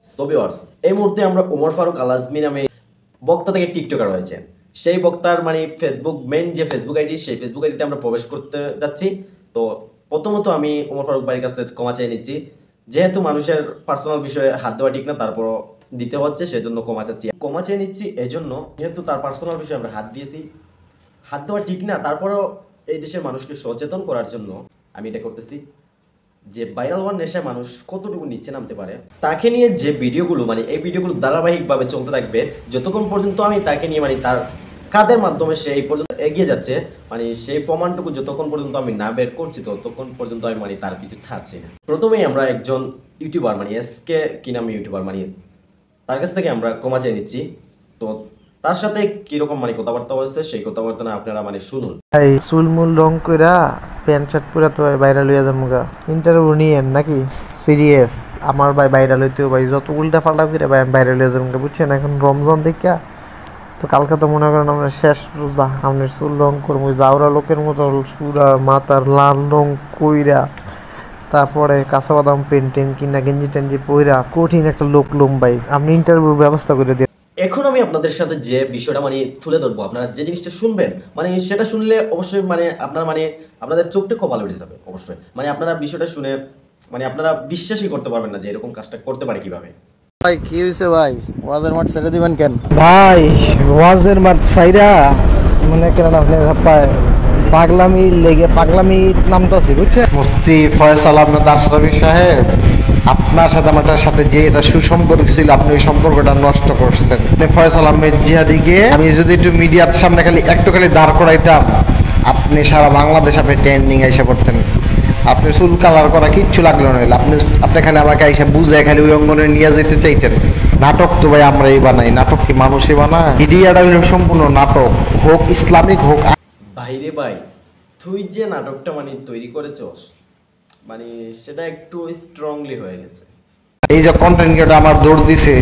So viewers, এই মুহূর্তে আমরা ওমর ফারুক আল আজমি নামে বক্তা থেকে টিকটকার হয়েছে। সেই বক্তার মানে ফেসবুক মেইন যে ফেসবুক আইডি, সেই ফেসবুক আইডিতে আমরা প্রবেশ করতে যাচ্ছি। তো প্রথমত আমি ওমর ফারুক ভাইয়ের কাছে ক্ষমা চেয়ে নিচ্ছি, যেহেতু মানুষের পার্সোনাল বিষয়ে হাত দেওয়া ঠিক না, তারপরও দিতে হচ্ছে, সেজন্য ক্ষমা চাচ্ছি। ক্ষমা চেয়ে নিচ্ছি এজন্য, যেহেতু তার পার্সোনাল বিষয়ে আমরা হাত দিয়েছি, হাত দেওয়া ঠিক না, তারপরেও এই দেশের মানুষকে সচেতন করার জন্য আমি এটা করতেছি। যে ভাইরাল হওয়ার নেশায় মানুষ কতটুকু নিচে নামতে পারে, তাকে নিয়ে যে ভিডিওগুলো মানে এই ভিডিওগুলো ধারাবাহিকভাবে চলতে থাকবে যতক্ষণ পর্যন্ত আমি তাকে নিয়ে মানে তার কাদের মাধ্যমে সে এই পর্যন্ত এগিয়ে যাচ্ছে, মানে সেই প্রমাণটুকু যতক্ষণ পর্যন্ত আমি না বের করছি ততক্ষণ পর্যন্ত আমি মানে তার কিছু ছাড়ছি না। প্রথমেই আমরা একজন ইউটিউবার মানে এসকে কি নামে ইউটিউবার মানে তার কাছ থেকে আমরা ক্ষমা চেয়ে নিচ্ছি। তো তার সাথে কিরকম মানে কথাবার্তা হয়েছে সেই কথাবার্তা না আপনারা মানে শুনুন। ভাই চুলমুল রং কইরা প্যান্ট শার্ট পরে তো ভাইরাল হইয়া যামুগা। ইন্টারভিউ নিয়েন নাকি? সিরিয়াস আমার ভাই ভাইরাল হইতেও ভাই যত উল্টা পাল্টা করে ভাই আমি ভাইরাল হইয়া যামুগা, বুঝছেন? এখন রমজান দেখা তো কালকে তো মনে করেন আমরা শেষ রোজা, আপনার চুল রং করবো যাওরা লোকের মতো চুরা মাথার লাল রং কইরা, তারপরে কাঁচা বাদাম পেন্টেন কিনা গেঞ্জি টেঞ্জি পইরা কঠিন একটা লোক লুম ভাই। আপনি ইন্টারভিউর ব্যবস্থা করে দিয়ে এখন আমি আপনাদের সাথে যে বিষয়টা মানে তুলে ধরবো, আপনারা যে জিনিসটা শুনবেন মানে সেটা শুনলে অবশ্যই মানে আপনার মানে আপনাদের চোখটা কপাল উঠে যাবে অবশ্যই। মানে আপনারা বিষয়টা শুনে মানে আপনারা বিশ্বাসই করতে পারবেন না যে এরকম কাজটা করতে পারে কিভাবে। ভাই কি হয়েছে ভাই? ওয়াজের মাঠ ছেড়ে দিবেন কেন? ভাই ওয়াজের মাঠ সাইরা মনে করেন আপনি পাগলামি লেগে পাগলামি নামতাছি, বুঝছেন? মুফতি ফয়সাল আহমেদ আশরাফি সাহেব, আপনার সাথে আমার সাথে যে এটা সুসম্পর্ক ছিল আপনি ওই সম্পর্কটা নষ্ট করছেন। ফয়সাল আহমেদ জিহাদিকে আমি যদি একটু মিডিয়ার সামনে একটু খালি দাঁড় করাইতাম, আপনি সারা বাংলাদেশ আপনি ট্রেন্ডিং এসে পড়তেন। আপনি চুল কালার করা কিচ্ছু লাগলো না, আপনি খালি আমাকে এসে বুঝে খালি ওই অঙ্গনে নিয়ে যেতে চাইতেন। নাটক তো ভাই আমরাই বানাই, নাটক কি মানুষই বানায়? মিডিয়াটা হইল সম্পূর্ণ নাটক, হোক ইসলামিক হোক। ভাইরে ভাই, তুই যে নাটকটা মানে তৈরি করেছস মানে সেটা একটু স্ট্রংলি হয়ে গেছে। এই যে কন্টেন্ট ক্রিয়েটর আমার দৌড় দিছে,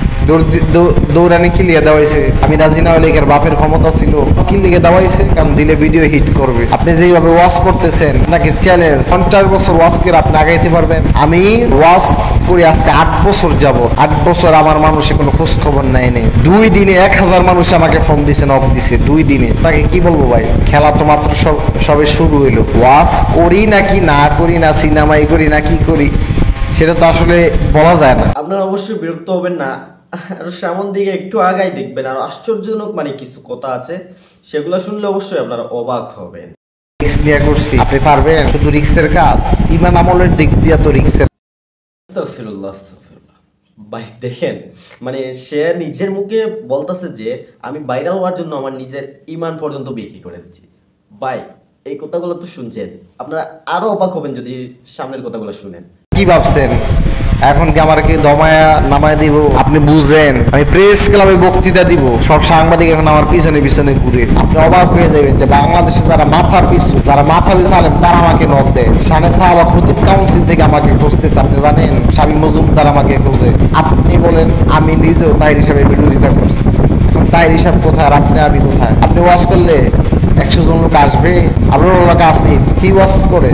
দৌড়ানি কি লিয়ে দেওয়াইছে? আমি রাজি না হলে এর বাপের ক্ষমতা ছিল কি লিগে দেওয়াইছে? কারণ দিলে ভিডিও হিট করবে। আপনি যেভাবে ওয়াচ করতেছেন নাকি চ্যালেঞ্জ 50 বছর ওয়াচ করে আপনি আগাইতে পারবেন? আমি ওয়াচ করি আজকে 8 বছর যাব, 8 বছর আমার মানুষে কোনো খোঁজ খবর নেয় নেই। 2 দিনে 1000 মানুষ আমাকে ফোন দিছে, নক দিছে 2 দিনে। তাকে কি বলবো ভাই? খেলা তো মাত্র সবে শুরু হইলো। ওয়াচ করি নাকি না করি, না সিনেমাই করি না কি করি, সেটা তো আসলে বলা যায় না। আপনারা অবশ্যই বিরক্ত হবেন না, আর সামন দিকে একটু আগাই দেখবেন, আর আশ্চর্যজনক মানে কিছু কথা আছে সেগুলো শুনলে অবশ্যই আপনারা অবাক হবেন। রিস্ক নিয়ে করছি, আপনি পারবেন? শুধু রিস্কের কাজ, ইমান আমলের দিক দিয়ে তো রিস্কের। আস্তাগফিরুল্লাহ, আস্তাগফিরুল্লাহ। ভাই দেখেন মানে সে নিজের মুখে বলতেছে যে আমি ভাইরাল হওয়ার জন্য আমার নিজের ইমান পর্যন্ত বিক্রি করে দিচ্ছি। ভাই এই কথাগুলো তো শুনছেন, আপনারা আরো অবাক হবেন যদি সামনের কথাগুলো শুনেন। কি ভাবছেন এখন কি আমার কি দমায়া নামায় দিব? আপনি বুঝেন আমি প্রেস ক্লাবে বক্তৃতা দিব, সব সাংবাদিক এখন আমার পিছনে পিছনে ঘুরে। আপনি অবাক হয়ে যাবেন যে বাংলাদেশে যারা মাথা পিছু আলেম তারা আমাকে নক দেয়। শানে সাহাবা খতিব কাউন্সিল থেকে আমাকে খুঁজতেছে, আপনি জানেন? স্বামী মজুমদার আমাকে খোঁজে। আপনি বলেন আমি নিজেও তাহির হিসাবে বিরোধিতা করছি। তাহির হিসাব কোথায় আর আমি কোথায়? আপনি ওয়াজ করলে 100 জন লোক আসবে? আপনার লোক আসিফ কি ওয়াজ করে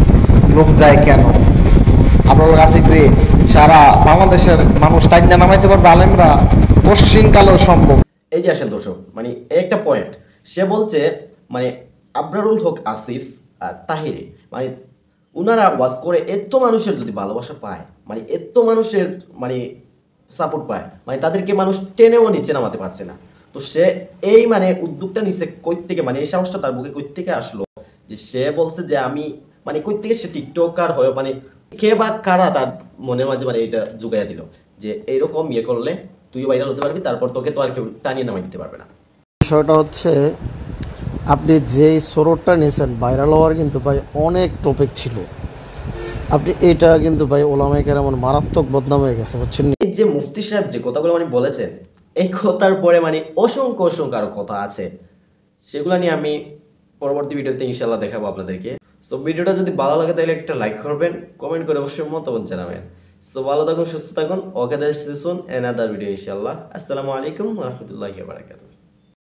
লোক যায় কেন? আপনার কাছে সারা বাংলাদেশের মানুষ টাইনা নামাইতে পারবে আলেমরা? পশ্চিমকালেও সম্ভব। এই যে আসেন দর্শক, মানে একটা পয়েন্ট সে বলছে মানে আবরারুল হক আসিফ আর তাহিরে মানে উনারা ওয়াজ করে এত মানুষের যদি ভালোবাসা পায়, মানে এত মানুষের মানে সাপোর্ট পায়, মানে তাদেরকে মানুষ টেনেও নিচে নামাতে পারছে না। তো সে এই মানে উদ্যোগটা নিচ্ছে কই থেকে, মানে এই সাহসটা তার বুকে কই থেকে আসলো যে সে বলছে যে আমি মানে কই থেকে সে টিকটকার হয়ে মানে কে বা কারা তার মনের মাঝে মানে এটা জুগাইয়া দিল যে এইরকম ইয়ে করলে তুইও ভাইরাল হতে পারবি, তারপর তোকে তো আর কেউ টানিয়ে নামাই দিতে পারবে না। বিষয়টা হচ্ছে আপনি যেই সোরটা নিয়েছেন ভাইরাল হওয়ার কিন্তু ভাই অনেক টপিক ছিল। আপনি এটা কিন্তু ভাই ওলামায়ে কেরামের মারাত্মক বদনাম হয়ে গেছে, বুঝছেন? এই যে মুফতি সাহেব যে কথাগুলো মানে বলেছেন, এই কথার পরে মানে অসংখ্য অসংখ্য আরো কথা আছে, সেগুলো নিয়ে আমি পরবর্তী ভিডিওতে ইনশাল্লাহ দেখাবো আপনাদেরকে। সো ভিডিওটা যদি ভালো লাগে তাহলে একটা লাইক করবেন, কমেন্ট করে অবশ্যই মতামত জানাবেন। সো ভালো থাকুন, সুস্থ থাকুন। Okay, that's it, soon another video ইনশাল্লাহ। আসসালামু আলাইকুম ওয়া রাহমাতুল্লাহি ওয়া বারাকাতুহু।